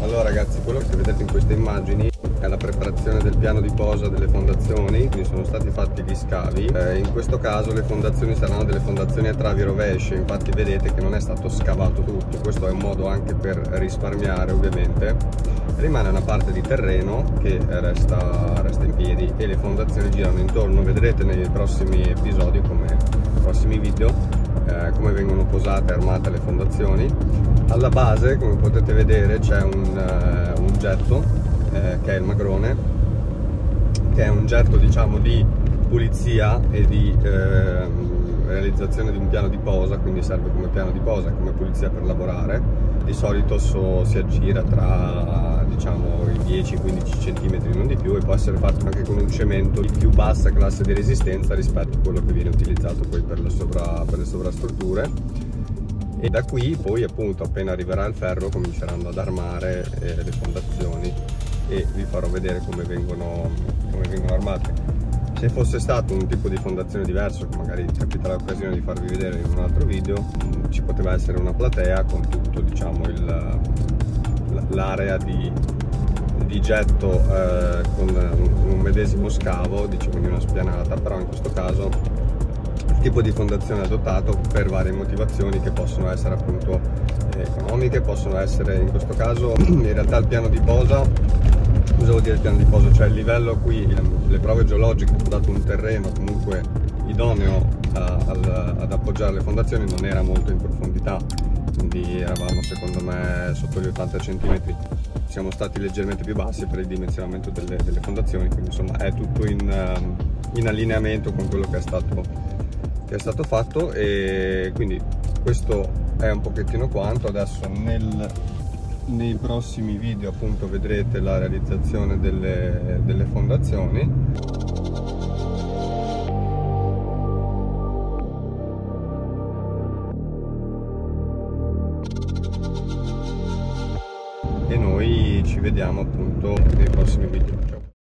Allora ragazzi, quello che vedete in queste immagini è la preparazione del piano di posa delle fondazioni, quindi sono stati fatti gli scavi. In questo caso le fondazioni saranno delle fondazioni a travi rovesci, infatti vedete che non è stato scavato tutto, questo è un modo anche per risparmiare ovviamente. Rimane una parte di terreno che resta in piedi e le fondazioni girano intorno. Vedrete nei prossimi episodi, nei prossimi video, come vengono posate e armate le fondazioni. Alla base, come potete vedere, c'è un getto che è il magrone, che è un getto diciamo di pulizia e di realizzazione di un piano di posa, quindi serve come piano di posa e come pulizia per lavorare. Di solito si aggira tra diciamo i 10-15 cm, non di più, e può essere fatto anche con un cemento di più bassa classe di resistenza rispetto a quello che viene utilizzato poi per le sovrastrutture. E da qui poi appunto appena arriverà il ferro cominceranno ad armare le fondazioni e vi farò vedere come vengono armate. Se fosse stato un tipo di fondazione diverso, che magari capiterà l'occasione di farvi vedere in un altro video, ci poteva essere una platea con tutto diciamo l'area di getto con un medesimo scavo, quindi una spianata, però in questo caso il tipo di fondazione adottato per varie motivazioni che possono essere appunto economiche, possono essere in questo caso in realtà il piano di posa. Cosa vuol dire il piano di posa? Cioè il livello qui, le prove geologiche hanno dato un terreno comunque idoneo ad appoggiare le fondazioni, non era molto in profondità, quindi eravamo secondo me sotto gli 80 cm, siamo stati leggermente più bassi per il dimensionamento delle fondazioni, quindi insomma è tutto in allineamento con quello che è stato fatto. E quindi questo è un pochettino quanto. Adesso nei prossimi video appunto vedrete la realizzazione delle fondazioni. E noi ci vediamo appunto nei prossimi video. Ciao.